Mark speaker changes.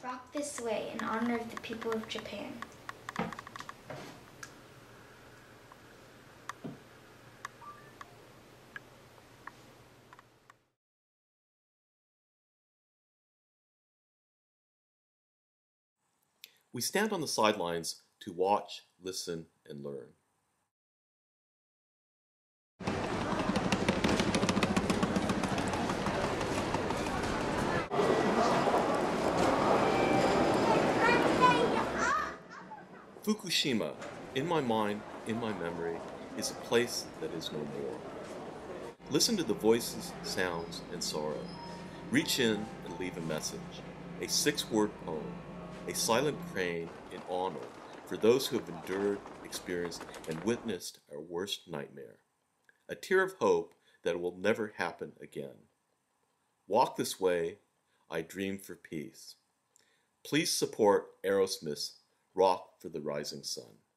Speaker 1: Rock This Way in honor of the people of Japan.
Speaker 2: We stand on the sidelines to watch, listen, and learn. Fukushima, in my mind, in my memory, is a place that is no more. Listen to the voices, sounds, and sorrow. Reach in and leave a message. A 6-word poem. A silent praying in honor for those who have endured, experienced, and witnessed our worst nightmare. A tear of hope that it will never happen again. Walk this way, I dream for peace. Please support Aerosmith's Rock for the Rising Sun.